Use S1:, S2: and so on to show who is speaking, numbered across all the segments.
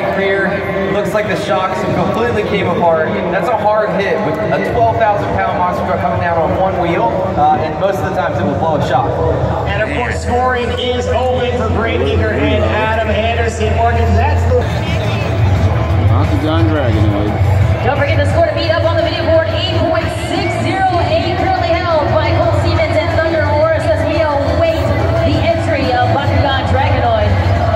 S1: tank rear. Looks like the shocks completely came apart. That's a hard hit with a 12,000-pound monster truck coming down on one wheel, and most of the times it will blow a shock.
S2: And of course, scoring is open for Brady Eager and Adam Anderson. Morgan, that's the
S3: Octagon Dragonoid.
S4: Don't forget the score to beat up on the video board. 8.608 currently held by Cole Siemens and Thunder Morris as we await the entry of Octagon Dragonoid.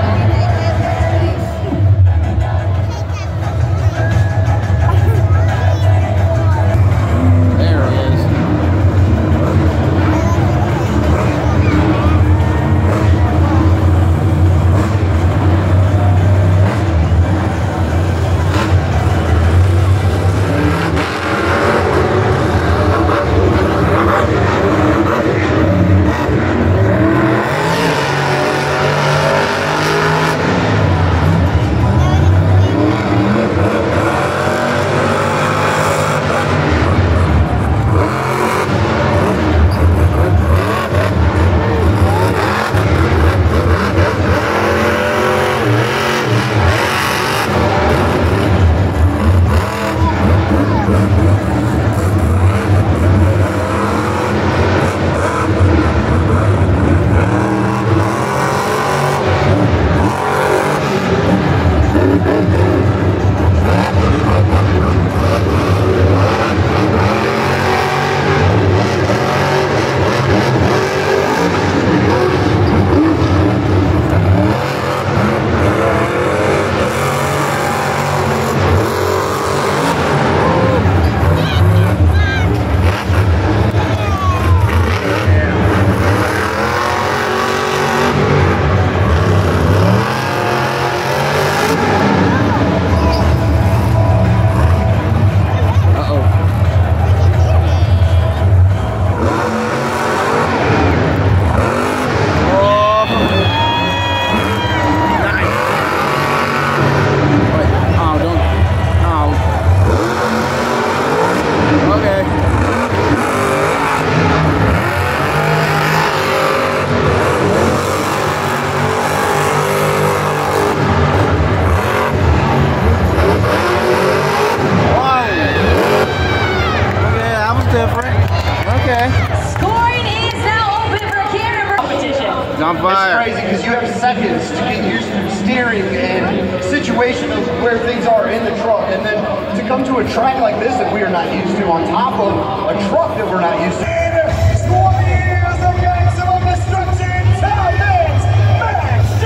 S5: It's crazy because you have seconds to get used to steering and situation of where things are in the truck, and then to come to a track like this that we are not used to on top of a truck that we're not used to. 20 years of maximum destruction, talent, Max D!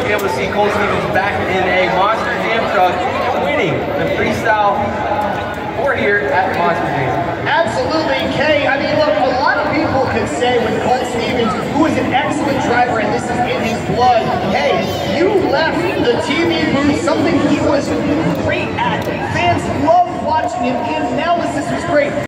S1: be able to see Colt Stevens back in a Monster Jam truck winning the freestyle for here at Monster Jam.
S2: Absolutely, Kay. I mean, look, a lot of people could say with Colt Stevens, who is an excellent driver and this is in his blood, hey, you left the TV booth, something he was great at. Fans loved watching him. The analysis was great.